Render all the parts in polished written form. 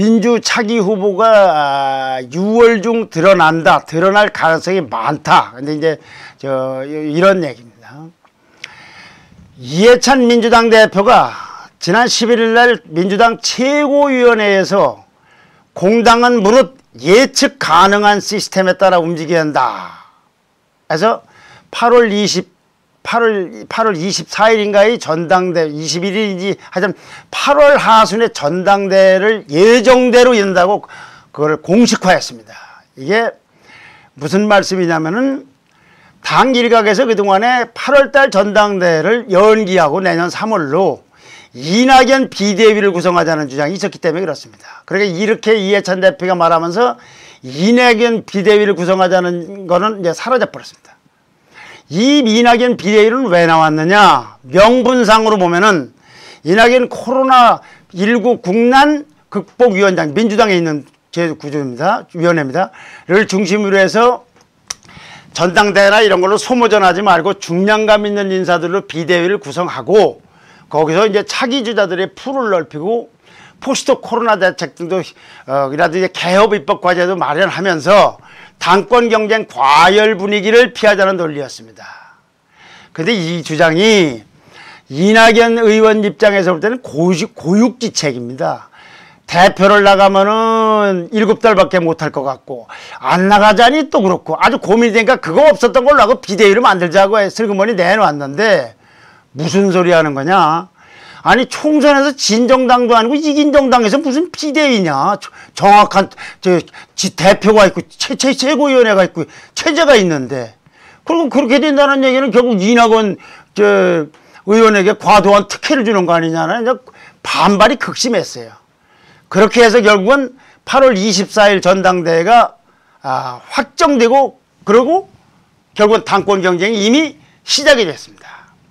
민주 차기 후보가 6월 중 드러날 가능성이 많다. 근데 이제 이런 얘기입니다. 이해찬 민주당 대표가 지난 11일 날 민주당 최고위원회에서 공당은 무릇 예측 가능한 시스템에 따라 움직여야 한다. 그래서 8월 24일인가의 전당대 21일인지 하여튼 8월 하순에 전당대회를 예정대로 연다고 그걸 공식화했습니다. 이게 무슨 말씀이냐면은 당 일각에서 그동안에 8월달 전당대회를 연기하고 내년 3월로 이낙연 비대위를 구성하자는 주장이 있었기 때문에 그렇습니다. 그러니까 이렇게 이해찬 대표가 말하면서 이낙연 비대위를 구성하자는 거는 이제 사라져 버렸습니다. 이 이낙연 비대위는 왜 나왔느냐? 명분상으로 보면은 이낙연 코로나19 국난 극복위원장, 민주당에 있는 제9조입니다. 위원회입니다.를 중심으로 해서 전당대회나 이런 걸로 소모전하지 말고 중량감 있는 인사들로 비대위를 구성하고 거기서 이제 차기 주자들의 풀을 넓히고 포스트 코로나 대책 등도 이라든지 개업 입법 과제도 마련하면서 당권 경쟁 과열 분위기를 피하자는 논리였습니다. 그런데 이 주장이 이낙연 의원 입장에서 볼 때는 고육지책입니다. 대표를 나가면은 7달밖에 못할 것 같고 안 나가자니 또 그렇고 아주 고민이 되니까 그거 없었던 걸로 하고 비대위를 만들자고 슬그머니 내놓았는데 무슨 소리 하는 거냐? 아니 총선에서 진 정당도 아니고 이긴 정당에서 무슨 비대위냐? 정확한 대표가 있고 최고위원회가 있고 체제가 있는데 그리고 그렇게 된다는 얘기는 결국 이낙연 의원에게 과도한 특혜를 주는 거 아니냐는 반발이 극심했어요. 그렇게 해서 결국은 8월 24일 전당대회가 확정되고 그러고 결국은 당권 경쟁이 이미 시작이 됐습니다.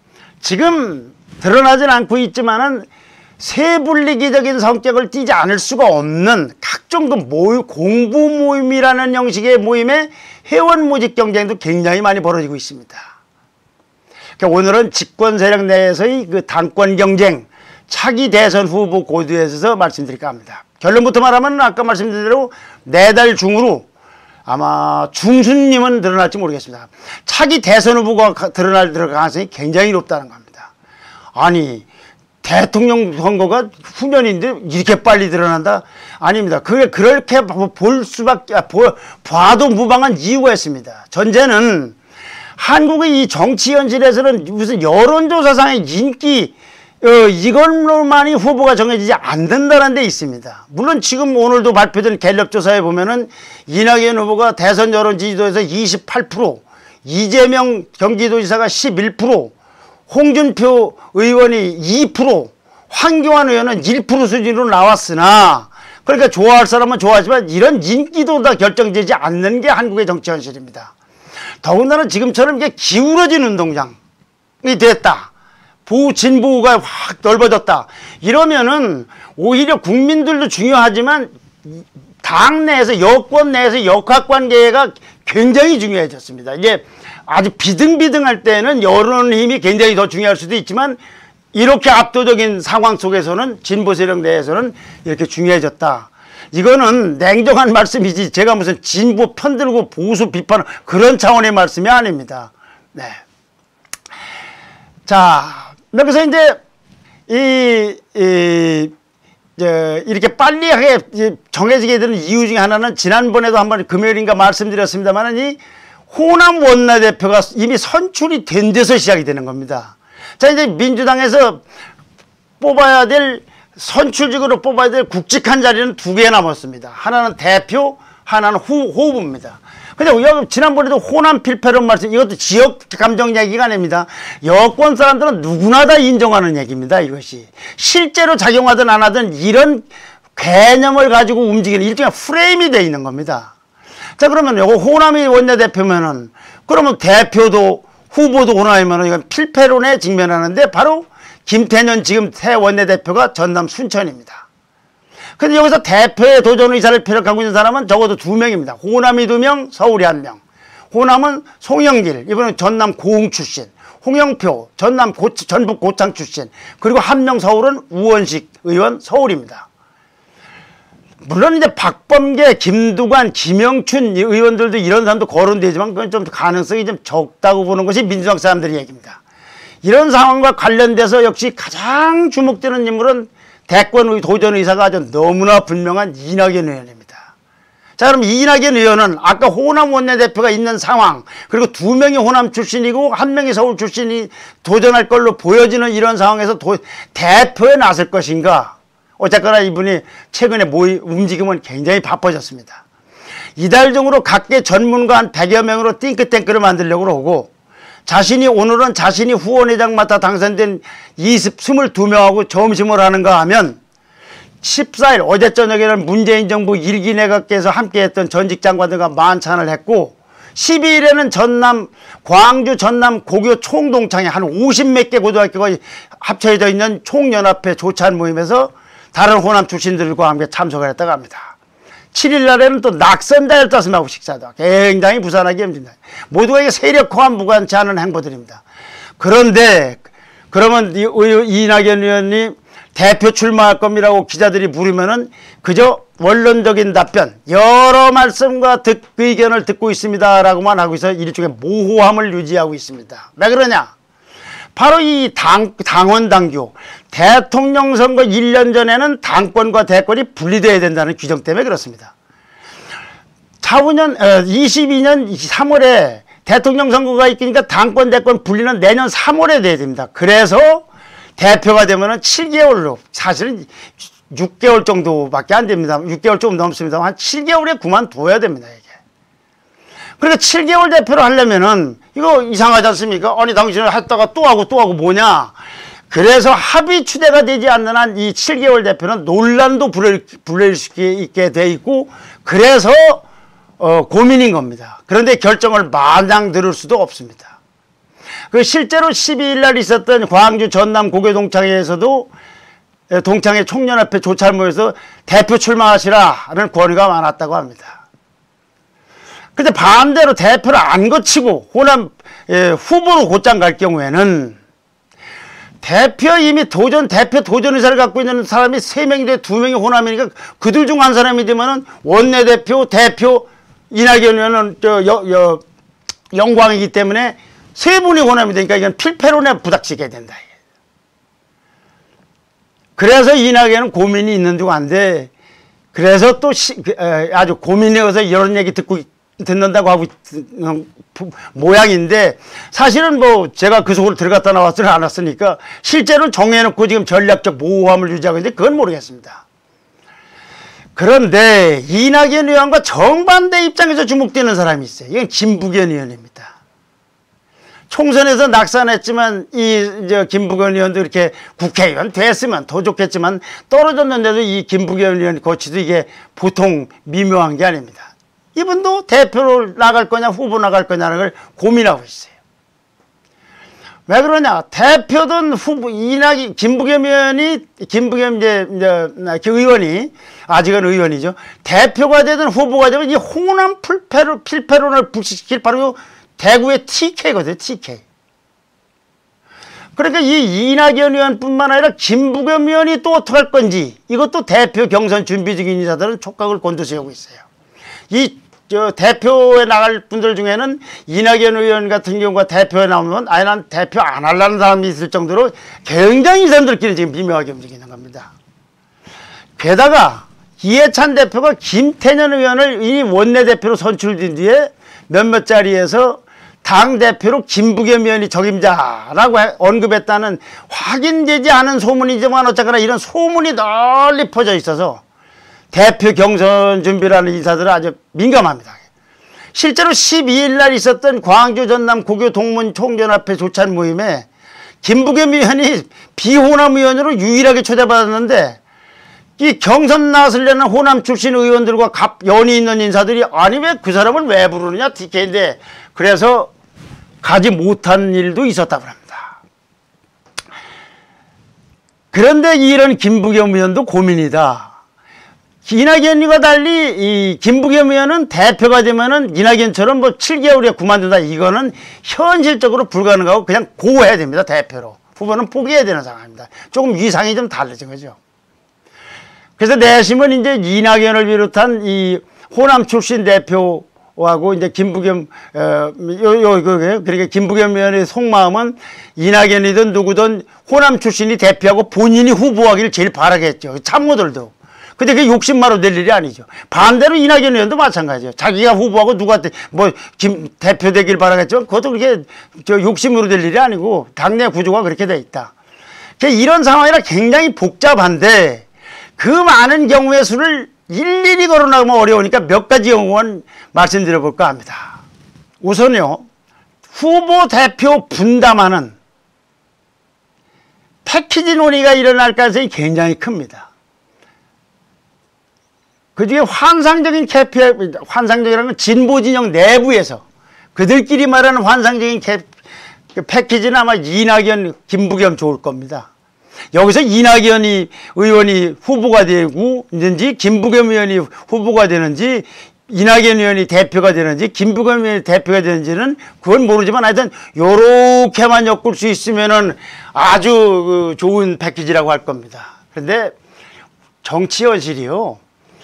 지금 드러나진 않고 있지만은 세분리기적인 성격을 띠지 않을 수가 없는 각종 공부 모임이라는 형식의 모임에 회원 모집 경쟁도 굉장히 많이 벌어지고 있습니다. 그러니까 오늘은 집권 세력 내에서의 그 당권 경쟁, 차기 대선 후보 고두에 있어서 말씀드릴까 합니다. 결론부터 말하면 아까 말씀드린 대로 내달 중으로 아마 중순님은 드러날지 모르겠습니다. 차기 대선 후보가 드러날 가능성이 굉장히 높다는 겁니다. 아니 대통령 선거가 후년인데 이렇게 빨리 드러난다? 아닙니다. 그렇게 볼 수밖에 봐도 무방한 이유가 있습니다. 전제는 한국의 이 정치 현실에서는 무슨 여론조사상의 인기 이걸로만이 후보가 정해지지 않는다는 데 있습니다. 물론 지금 오늘도 발표된 갤럽조사에 보면은 이낙연 후보가 대선 여론 지지도에서 28%, 이재명 경기도지사가 11%, 홍준표 의원이 2%, 황교안 의원은 1% 수준으로 나왔으나 그러니까 좋아할 사람은 좋아하지만 이런 인기도 다 결정되지 않는 게 한국의 정치 현실입니다. 더군다나 지금처럼 이게 기울어진 운동장이 됐다. 진보가 확 넓어졌다. 이러면은 오히려 국민들도 중요하지만 당 내에서 여권 내에서 역학관계가 굉장히 중요해졌습니다. 이게 아주 비등비등할 때는 여론 힘이 굉장히 더 중요할 수도 있지만 이렇게 압도적인 상황 속에서는 진보 세력 내에서는 이렇게 중요해졌다. 이거는 냉정한 말씀이지 제가 무슨 진보 편들고 보수 비판 그런 차원의 말씀이 아닙니다. 네. 자, 그래서 이제 이렇게 빨리하게 정해지게 되는 이유 중에 하나는 지난번에도 한번 금요일인가 말씀드렸습니다만 이 호남 원내대표가 이미 선출이 된 데서 시작이 되는 겁니다. 자, 이제 민주당에서 뽑아야 될 선출직으로 뽑아야 될 굵직한 자리는 2개 남았습니다. 하나는 대표, 하나는 후보입니다. 근데 지난번에도 호남 필패론 말씀, 이것도 지역 감정 얘기가 아닙니다. 여권 사람들은 누구나 다 인정하는 얘기입니다. 이것이 실제로 작용하든 안 하든 이런 개념을 가지고 움직이는 일종의 프레임이 되어 있는 겁니다. 자, 그러면 요거 호남이 원내대표면은 그러면 대표도 후보도 호남이면은 이건 필패론에 직면하는데 바로 김태년 지금 새 원내대표가 전남 순천입니다. 근데 여기서 대표의 도전 의사를 표력하고 있는 사람은 적어도 2명입니다. 호남이 2명, 서울이 1명. 호남은 송영길, 이번엔 전남 고흥 출신. 홍영표, 전북 고창 출신. 그리고 1명 서울은 우원식 의원 서울입니다. 물론 이제 박범계, 김두관, 김영춘 의원들도 이런 사람도 거론되지만 그건 좀 가능성이 좀 적다고 보는 것이 민주당 사람들의 얘기입니다. 이런 상황과 관련돼서 역시 가장 주목되는 인물은 대권 도전 의사가 아주 너무나 분명한 이낙연 의원입니다. 자, 그럼 이낙연 의원은 아까 호남 원내대표가 있는 상황, 그리고 2명이 호남 출신이고 1명이 서울 출신이 도전할 걸로 보여지는 이런 상황에서 대표에 나설 것인가? 어쨌거나 이분이 최근에 움직임은 굉장히 바빠졌습니다. 이달 중으로 각계 전문가 한 100여 명으로 띵크탱크를 만들려고 하고, 오늘은 자신이 후원회장 맡아 당선된 22명하고 점심을 하는가 하면 14일 어제 저녁에는 문재인 정부 1기 내각에서 함께했던 전직 장관들과 만찬을 했고, 12일에는 광주 전남 고교 총동창회 한 50몇 개 고등학교가 합쳐져 있는 총연합회 조찬 모임에서 다른 호남 출신들과 함께 참석을 했다고 합니다. 7일 날에는 또 낙선자를 따스하고 식사도 굉장히 부산하기 힘듭니다. 모두가 이게 세력화와 무관치 않은 행보들입니다. 그런데 그러면 이낙연 의원이 대표 출마할 겁니다라고 기자들이 물으면은 그저 원론적인 답변, 여러 말씀과 의견을 듣고 있습니다라고만 하고 있어 일종의 모호함을 유지하고 있습니다. 왜 그러냐? 바로 이 당원 당규, 대통령 선거 1년 전에는 당권과 대권이 분리되어야 된다는 규정 때문에 그렇습니다. 차후년 22년 3월에 대통령 선거가 있으니까 당권 대권 분리는 내년 3월에 돼야 됩니다. 그래서 대표가 되면은 7개월로, 사실은 6개월 정도밖에 안 됩니다. 6개월 조금 넘습니다. 한 7개월에 그만둬야 됩니다, 이게. 그러니까 7개월 대표를 하려면은 이거 이상하지 않습니까? 아니, 당신은 했다가 또 하고 뭐냐? 그래서 합의 추대가 되지 않는 한 이 7개월 대표는 논란도 불러일 수 있게 돼 있고, 그래서 고민인 겁니다. 그런데 결정을 마냥 들을 수도 없습니다. 실제로 12일 날 있었던 광주 전남 고교 동창회에서도 동창회 총연합회 조찰모에서 대표 출마하시라는 권유가 많았다고 합니다. 근데 반대로 대표를 안 거치고 호남 후보로 곧장 갈 경우에는 대표 이미 대표 도전 의사를 갖고 있는 사람이 3명인데 2명이 호남이니까 그들 중 한 사람이 되면은 원내대표, 대표, 이낙연 의원은 영광이기 때문에 3분이 호남이 되니까 이건 필패론에 부닥치게 된다. 그래서 이낙연은 고민이 있는 중 한데, 그래서 또 아주 고민해서 이런 얘기 듣는다고 하고 모양인데, 사실은 뭐 제가 그 속으로 들어갔다 나왔지는 않았으니까 실제로는 정해놓고 지금 전략적 모호함을 유지하고 있는데 그건 모르겠습니다. 그런데 이낙연 의원과 정반대 입장에서 주목되는 사람이 있어요. 이건 김부겸 의원입니다. 총선에서 낙선했지만 김부겸 의원도 이렇게 국회의원 됐으면 더 좋겠지만 떨어졌는데도 이 김부겸 의원 거치도 이게 보통 미묘한 게 아닙니다. 이분도 대표로 나갈 거냐 후보 나갈 거냐는 걸 고민하고 있어요. 왜 그러냐? 대표든 후보 김부겸 의원이 의원이 아직은 의원이죠. 대표가 되든 후보가 되면 이 호남 필패론을 불식시킬 바로 대구의 TK거든요. TK. 그러니까 이 이낙연 의원뿐만 아니라 김부겸 의원이 또 어떻게 할 건지 이것도 대표 경선 준비 중인 인사들은 촉각을 곤두세우고 있어요. 대표에 나갈 분들 중에는 이낙연 의원 같은 경우가 대표에 나오면 아예 난 대표 안 하려는 사람이 있을 정도로 굉장히 이 사람들끼리 지금 미묘하게 움직이는 겁니다. 게다가 이해찬 대표가 김태년 의원을 이 원내대표로 선출된 뒤에 몇몇 자리에서 당대표로 김부겸 의원이 적임자라고 언급했다는 확인되지 않은 소문이지만 어쨌거나 이런 소문이 널리 퍼져 있어서 대표 경선 준비를 하는 인사들은 아주 민감합니다. 실제로 12일 날 있었던 광주 전남 고교 동문 총연합회 조찬 모임에 김부겸 의원이 비호남 의원으로 유일하게 초대받았는데 이 경선 나서려는 호남 출신 의원들과 연이 있는 인사들이 아니 왜 그 사람을 왜 부르느냐 TK인데 그래서 가지 못한 일도 있었다고 합니다. 그런데 이런 김부겸 의원도 고민이다. 이낙연과 달리 이 김부겸 의원은 대표가 되면은 이낙연처럼 뭐 7개월에 그만둔다 이거는 현실적으로 불가능하고 그냥 고해야 됩니다. 대표로. 후보는 포기해야 되는 상황입니다. 조금 위상이 좀 다르죠. 그죠? 그래서 내심은 이제 이낙연을 비롯한 이 호남 출신 대표하고 이제 김부겸, 그러니까 김부겸 의원의 속마음은 이낙연이든 누구든 호남 출신이 대표하고 본인이 후보하기를 제일 바라겠죠. 참모들도. 근데 그게 욕심만으로 될 일이 아니죠. 반대로 이낙연 의원도 마찬가지예요. 자기가 후보하고 누구한테 대표 되길 바라겠지만 그것도 그렇게 욕심으로 될 일이 아니고 당내 구조가 그렇게 돼 있다. 이런 상황이라 굉장히 복잡한데 그 많은 경우의 수를 일일이 거론하면 어려우니까 몇 가지 경우만 말씀드려볼까 합니다. 우선요. 후보 대표 분담하는 패키지 논의가 일어날 가능성이 굉장히 큽니다. 그중에 환상적이라는 건 진보 진영 내부에서 그들끼리 말하는 환상적인 패키지는 아마 이낙연, 김부겸 좋을 겁니다. 여기서 이낙연 의원이 후보가 되는지 김부겸 의원이 후보가 되는지 이낙연 의원이 대표가 되는지 김부겸 의원이 대표가 되는지는 그건 모르지만 하여튼 요렇게만 엮을 수 있으면은 아주 좋은 패키지라고 할 겁니다. 그런데 정치 현실이요.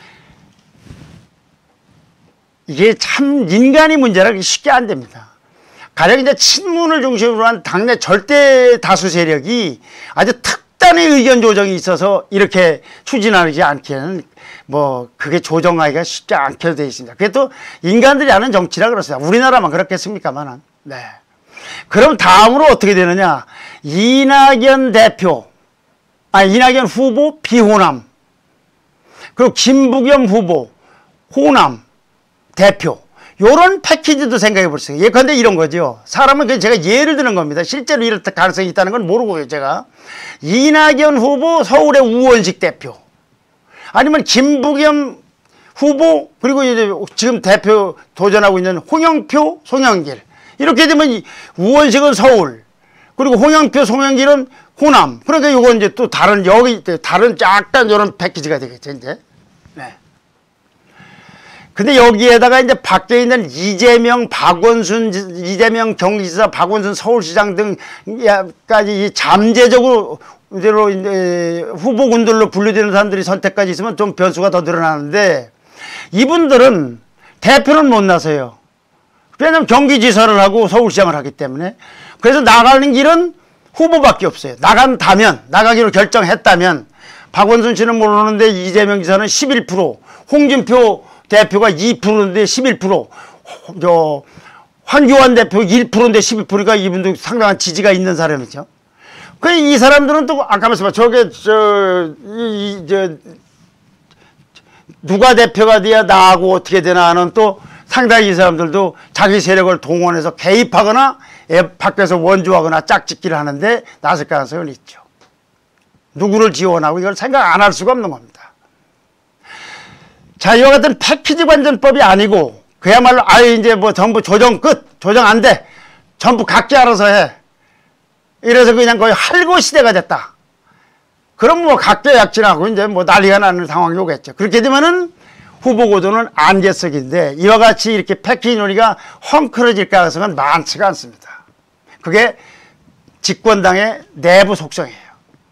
이게 참 인간이 문제라 쉽게 안 됩니다. 가령 이제 친문을 중심으로 한 당내 절대 다수 세력이 아주 특단의 의견 조정이 있어서 이렇게 추진하지 않기에는 그게 조정하기가 쉽지 않게 되어 있습니다. 그게 또 인간들이 하는 정치라 그렇습니다. 우리나라만 그렇겠습니까만은. 네. 그럼 다음으로 어떻게 되느냐. 이낙연 후보 비호남. 그리고 김부겸 후보 호남. 대표. 요런 패키지도 생각해 볼 수 있어요. 예컨대 이런 거죠. 사람은 제가 예를 드는 겁니다. 실제로 이럴 가능성이 있다는 건 모르고요, 제가. 이낙연 후보 서울의 우원식 대표. 아니면 김부겸 후보, 그리고 이제 지금 대표 도전하고 있는 홍영표, 송영길. 이렇게 되면 우원식은 서울. 그리고 홍영표, 송영길은 호남. 그러니까 요건 이제 또 다른 약간 요런 패키지가 되겠죠, 이제. 네. 근데 여기에다가 이제 밖에 있는 이재명 경기지사, 박원순 서울시장 등까지 이 잠재적으로 이제 후보군들로 분류되는 사람들이 선택까지 있으면 좀 변수가 더 늘어나는데 이분들은 대표는 못 나서요. 왜냐하면 경기지사를 하고 서울시장을 하기 때문에. 그래서 나가는 길은 후보밖에 없어요. 나가기로 결정했다면 박원순 씨는 모르는데 이재명 지사는 11%, 홍준표 대표가 2%인데 11%, 황교안 대표 1%인데 12%가 이분도 상당한 지지가 있는 사람이죠. 이 사람들은 또 아까 말씀하신 누가 대표가 돼야 나하고 어떻게 되나 하는 또 상당히 이 사람들도 자기 세력을 동원해서 개입하거나 밖에서 원조하거나 짝짓기를 하는데 나설 가능성은 있죠. 누구를 지원하고 이걸 생각 안 할 수가 없는 겁니다. 자, 이와 같은 패키지 관전법이 아니고 그야말로 이제 전부 조정 끝, 조정 안 돼, 전부 각자 알아서 해. 이래서 그냥 거의 할고 시대가 됐다. 그럼 각자 약진하고 이제 난리가 나는 상황이 오겠죠. 그렇게 되면은 후보 구도는 안개석인데 이와 같이 이렇게 패키지 논의가 헝클어질 가능성은 많지가 않습니다. 그게 집권당의 내부 속성이에요.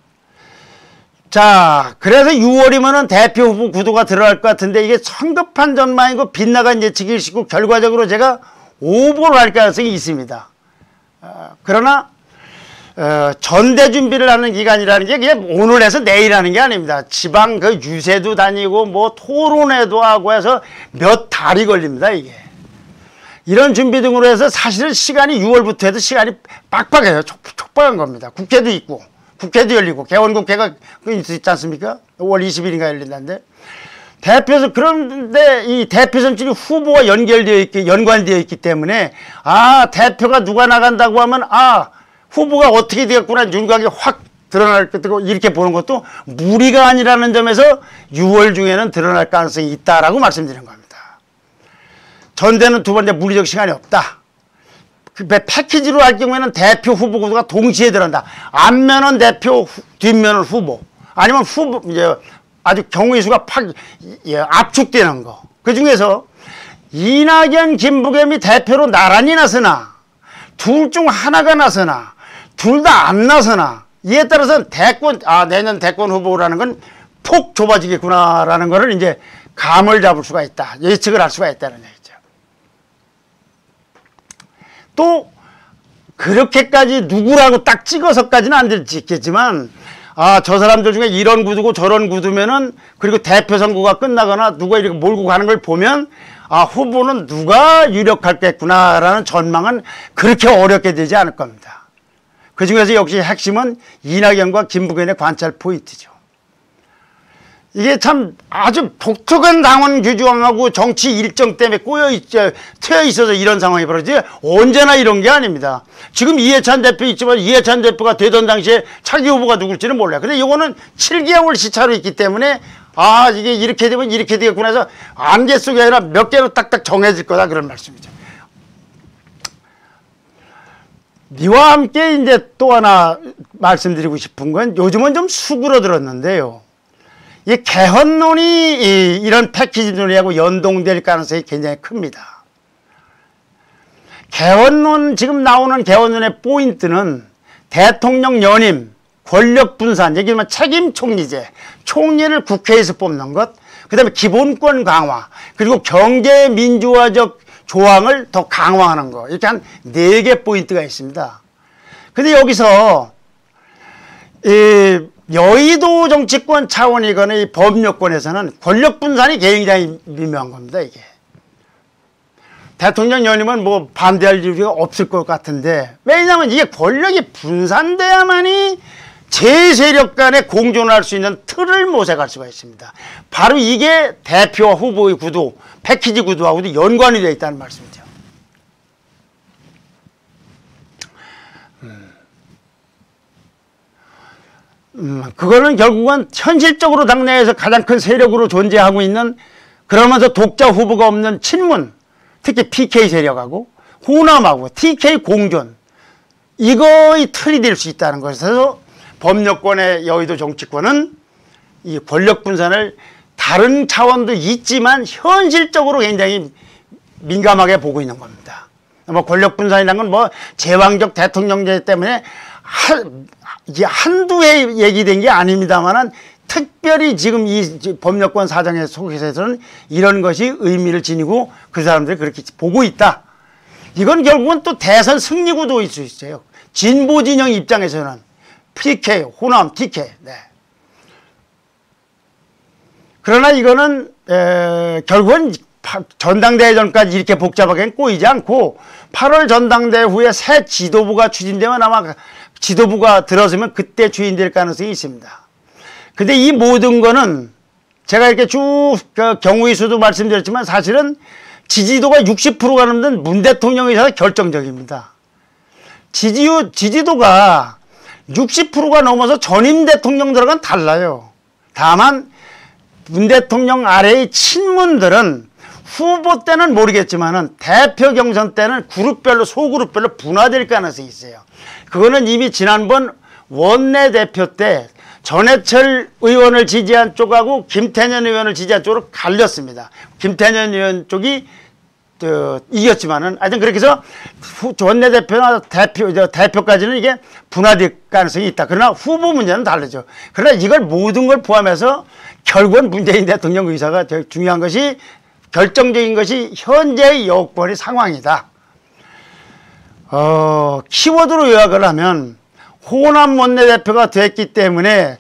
자, 그래서 6월이면은 대표 후보 구도가 들어갈 것 같은데 이게 성급한 전망이고 빗나간 예측이시고 결과적으로 제가 오보를 할 가능성이 있습니다. 그러나 전대 준비를 하는 기간이라는 게 그냥 오늘 해서 내일 하는 게 아닙니다. 지방 유세도 다니고 토론회도 하고 해서 몇 달이 걸립니다, 이게. 이런 준비 등으로 해서 사실은 시간이 6월부터 해도 시간이 빡빡해요. 촉박한 겁니다. 국회도 있고. 국회도 열리고 개원국회가 있지 않습니까? 5월 20일인가 열린다는데 그런데 이 대표 선출이 후보와 연관되어 있기 때문에 대표가 누가 나간다고 하면 후보가 어떻게 되겠구나 윤곽이 확 드러날 거고 이렇게 보는 것도 무리가 아니라는 점에서 6월 중에는 드러날 가능성이 있다라고 말씀드리는 겁니다. 전대는 두 번째 물리적 시간이 없다. 패키지로 할 경우에는 대표 후보 구도가 동시에 들어간다. 앞면은 대표, 뒷면은 후보. 아니면 이제 아주 경우의 수가 압축되는 거. 그 중에서 이낙연, 김부겸이 대표로 나란히 나서나, 둘 중 하나가 나서나, 둘 다 안 나서나, 이에 따라서는 내년 대권 후보라는 건 폭 좁아지겠구나라는 거를 이제 감을 잡을 수가 있다. 예측을 할 수가 있다는 얘기죠. 또 그렇게까지 누구라고 딱 찍어서까지는 안 될지겠지만 저 사람들 중에 이런 구두고 저런 구두면은 그리고 대표 선거가 끝나거나 누가 이렇게 몰고 가는 걸 보면 후보는 누가 유력하겠구나라는 전망은 그렇게 어렵게 되지 않을 겁니다. 그 중에서 역시 핵심은 이낙연과 김부겸의 관찰 포인트죠. 이게 참 아주 독특한 당원 규정하고 정치 일정 때문에 트여 있어서 이런 상황이 벌어지지 언제나 이런 게 아닙니다. 지금 이해찬 대표 있지만 이해찬 대표가 되던 당시에 차기 후보가 누굴지는 몰라요. 근데 이거는 7개월 시차로 있기 때문에 이게 이렇게 되면 이렇게 되겠구나 해서 안개 속이 아니라 몇 개로 딱딱 정해질 거다 그런 말씀이죠. 이와 함께 이제 또 하나 말씀드리고 싶은 건 요즘은 좀 수그러들었는데요. 이 개헌론이 이런 패키지 논의하고 연동될 가능성이 굉장히 큽니다. 개헌론, 지금 나오는 개헌론의 포인트는 대통령 연임, 권력 분산, 예를 들면 책임 총리제, 총리를 국회에서 뽑는 것, 그 다음에 기본권 강화, 그리고 경제 민주화적 조항을 더 강화하는 거, 이렇게 한 4개 포인트가 있습니다. 근데 여기서 여의도 정치권 차원이거나 이 법률권에서는 권력 분산이 굉장히 미묘한 겁니다, 이게. 대통령 연임은 뭐 반대할 이유가 없을 것 같은데, 왜냐하면 이게 권력이 분산돼야만이 제 세력 간에 공존할 수 있는 틀을 모색할 수가 있습니다. 바로 이게 대표와 후보의 구도, 패키지 구도하고도 연관이 되어 있다는 말씀이죠. 그거는 결국은 현실적으로 당내에서 가장 큰 세력으로 존재하고 있는, 그러면서 독자 후보가 없는 친문, 특히 PK 세력하고 호남하고 TK 공존, 이거의 틀이 될 수 있다는 것에서 법률권의 여의도 정치권은 이 권력 분산을 다른 차원도 있지만 현실적으로 굉장히 민감하게 보고 있는 겁니다. 뭐 권력 분산이라는 건 뭐 제왕적 대통령제 때문에 이게 한두 해 얘기된 게 아닙니다만은 특별히 지금 이 법률권 사정의 속에서는 이런 것이 의미를 지니고 그 사람들이 그렇게 보고 있다. 이건 결국은 또 대선 승리 구도일 수 있어요. 진보 진영 입장에서는 PK, 호남, TK. 네. 그러나 이거는 결국은 전당대회 전까지 이렇게 복잡하게 꼬이지 않고 8월 전당대회 후에 새 지도부가 추진되면 아마 지도부가 들어서면 그때 주인될 가능성이 있습니다. 근데 이 모든 거는 제가 이렇게 쭉 경우의 수도 말씀드렸지만 사실은 지지도가 60%가 넘는 문 대통령 의사가 결정적입니다. 지지도가 60%가 넘어서 전임 대통령들과는 달라요. 다만 문 대통령 아래의 친문들은 후보 때는 모르겠지만은 대표 경선 때는 그룹별로 소그룹별로 분화될 가능성이 있어요. 그거는 이미 지난번 원내대표 때 전해철 의원을 지지한 쪽하고 김태년 의원을 지지한 쪽으로 갈렸습니다. 김태년 의원 쪽이 이겼지만은 하여튼 그렇게 해서 원내대표나 대표까지는 이게 분화될 가능성이 있다. 그러나 후보 문제는 다르죠. 그러나 이걸 모든 걸 포함해서 결국은 문재인 대통령 의사가 제일 중요한 것이, 결정적인 것이 현재의 여권의 상황이다. 키워드로 요약을 하면 호남 원내대표가 됐기 때문에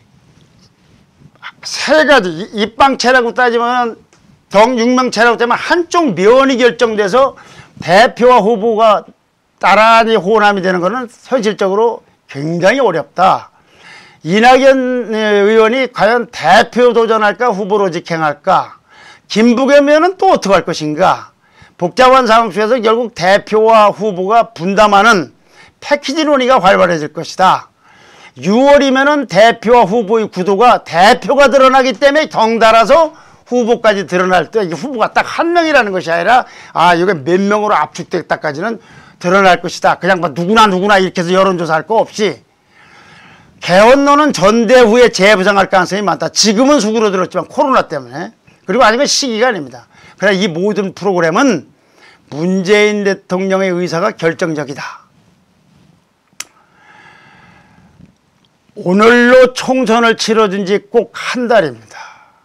세 가지, 입방체라고 따지면 정6명체라고 따지면 한쪽 면이 결정돼서 대표와 후보가 나란히 호남이 되는 것은 현실적으로 굉장히 어렵다. 이낙연 의원이 과연 대표 도전할까 후보로 직행할까, 김부겸 의원은 또 어떻게 할 것인가. 복잡한 상황 속에서 결국 대표와 후보가 분담하는 패키지 논의가 활발해질 것이다. 6월이면은 대표와 후보의 구도가 대표가 드러나기 때문에 덩달아서 후보까지 드러날 때, 이게 후보가 딱 한 명이라는 것이 아니라 이게 몇 명으로 압축됐다까지는 드러날 것이다. 그냥 뭐 누구나 이렇게 해서 여론조사할 거 없이 개헌론은 전대후에 재부상할 가능성이 많다. 지금은 수그러들었지만 코로나 때문에. 그리고 아직은 시기가 아닙니다. 그러나 이 모든 프로그램은 문재인 대통령의 의사가 결정적이다. 오늘로 총선을 치러진 지 꼭 한 달입니다.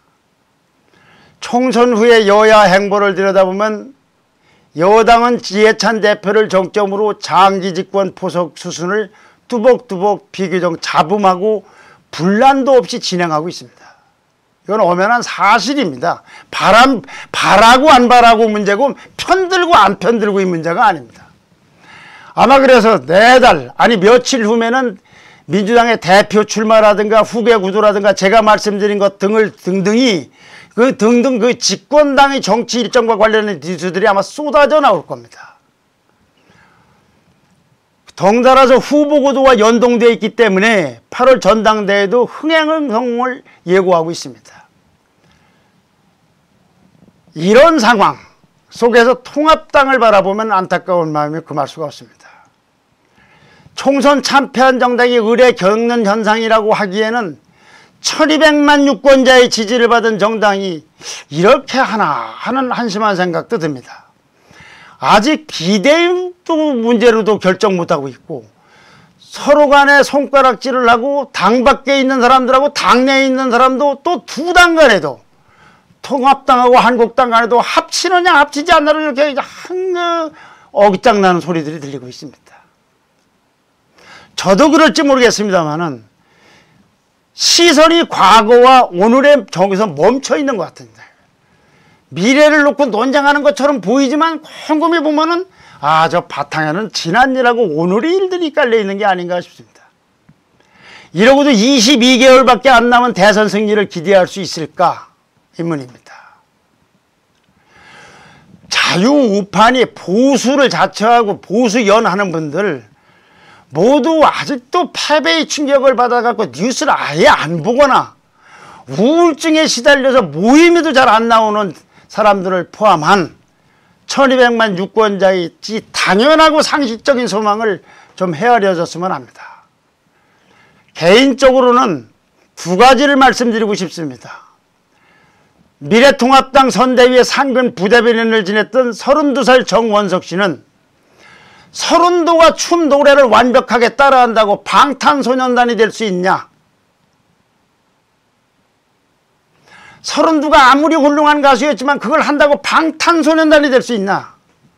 총선 후에 여야 행보를 들여다보면 여당은 이해찬 대표를 정점으로 장기 집권 포석 수순을 뚜벅뚜벅 비교적 자범하고 분란도 없이 진행하고 있습니다. 이건 엄연한 사실입니다. 바라고 안 바라고 문제고 편들고 안 편들고의 문제가 아닙니다. 아마 그래서 4달 아니 며칠 후면은 민주당의 대표 출마라든가 후계 구도라든가 제가 말씀드린 것 등등이 그 집권당의 정치 일정과 관련된 뉴스들이 아마 쏟아져 나올 겁니다. 덩달아서 후보 구도와 연동되어 있기 때문에 8월 전당대회도 흥행성공을 예고하고 있습니다. 이런 상황 속에서 통합당을 바라보면 안타까운 마음이 금할 수가 없습니다. 총선 참패한 정당이 의례 겪는 현상이라고 하기에는 1200만 유권자의 지지를 받은 정당이 이렇게 하나 하는 한심한 생각도 듭니다. 아직 비대위도 문제로도 결정 못하고 있고 서로 간에 손가락질을 하고 당 밖에 있는 사람들하고 당내에 있는 사람도 또 두 당 간에도 통합당하고 한국당 간에도 합치느냐 합치지 않느냐 이렇게 어깃장나는 소리들이 들리고 있습니다. 저도 그럴지 모르겠습니다만은 시선이 과거와 오늘에 저기서 멈춰 있는 것 같은데 미래를 놓고 논쟁하는 것처럼 보이지만 곰곰이 보면은 저 바탕에는 지난 일하고 오늘의 일들이 깔려 있는 게 아닌가 싶습니다. 이러고도 22개월밖에 안 남은 대선 승리를 기대할 수 있을까 의문입니다. 자유우파니 보수를 자처하고 보수연하는 분들 모두 아직도 패배의 충격을 받아갖고 뉴스를 아예 안 보거나 우울증에 시달려서 모임에도 잘 안 나오는 사람들을 포함한 1200만 유권자의 당연하고 상식적인 소망을 좀 헤아려줬으면 합니다. 개인적으로는 두 가지를 말씀드리고 싶습니다. 미래통합당 선대위의 상근 부대변인을 지냈던 32살 정원석 씨는 서른도가 춤 노래를 완벽하게 따라한다고 방탄소년단이 될 수 있냐? 서른도가 아무리 훌륭한 가수였지만 그걸 한다고 방탄소년단이 될 수 있나?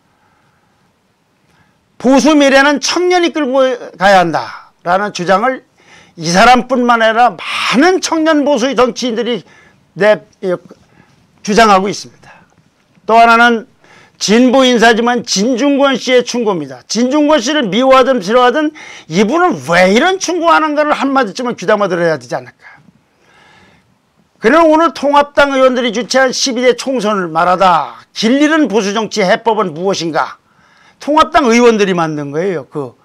보수 미래는 청년이 끌고 가야 한다라는 주장을 이 사람뿐만 아니라 많은 청년 보수 정치인들이 주장하고 있습니다. 또 하나는 진보 인사지만 진중권 씨의 충고입니다. 진중권 씨를 미워하든 싫어하든 이분은 왜 이런 충고하는가를 한마디쯤은 귀담아 들어야 되지 않을까. 그는 오늘 통합당 의원들이 주최한 12대 총선을 말하다 길 잃은 보수정치 해법은 무엇인가. 통합당 의원들이 만든 거예요.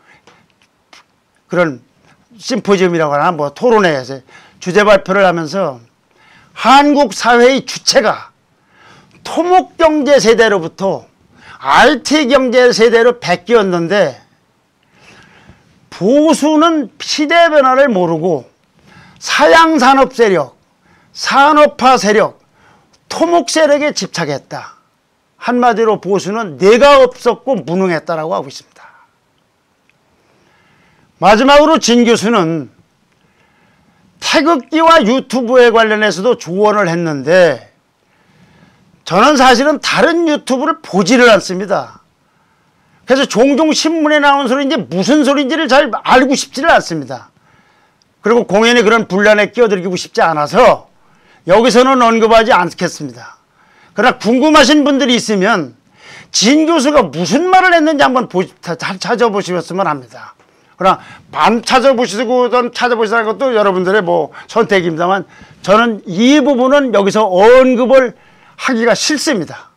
그런 심포지엄이라고 하나 뭐 토론회에서 주제 발표를 하면서 한국 사회의 주체가 토목경제 세대로부터 RT경제 세대로 바뀌었는데 보수는 시대 변화를 모르고 사양산업 세력, 산업화 세력, 토목 세력에 집착했다. 한마디로 보수는 뇌가 없었고 무능했다라고 하고 있습니다. 마지막으로 진 교수는 태극기와 유튜브에 관련해서도 조언을 했는데 저는 사실은 다른 유튜브를 보지를 않습니다. 그래서 종종 신문에 나온 소리인지 무슨 소리인지를 잘 알고 싶지를 않습니다. 그리고 공연에 그런 분란에 끼어들기고 싶지 않아서 여기서는 언급하지 않겠습니다. 그러나 궁금하신 분들이 있으면 진 교수가 무슨 말을 했는지 한번 찾아보시면 합니다. 그러나 반 찾아보시고 찾아보시는 것도 여러분들의 선택입니다만 저는 이 부분은 여기서 언급을 하기가 싫습니다.